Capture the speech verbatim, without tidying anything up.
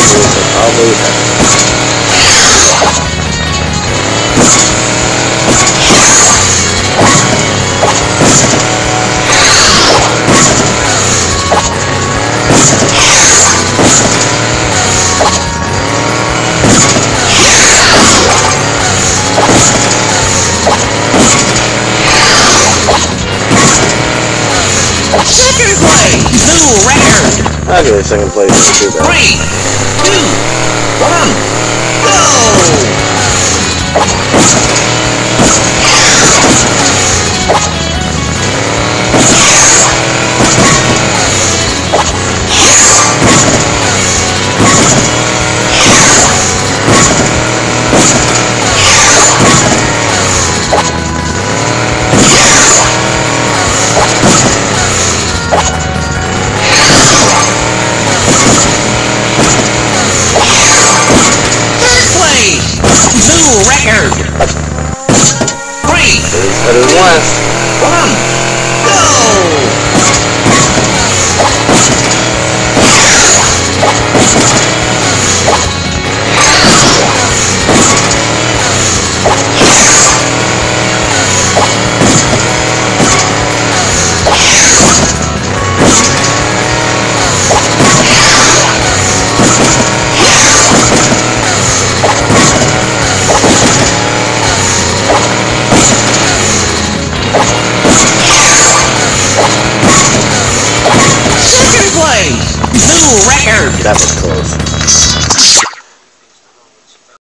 probably have. Second place, new record. I'll give it second place. Not too bad. Three, two, one, go! Record. Three, That is last. one, go! Second place, new record. That was close.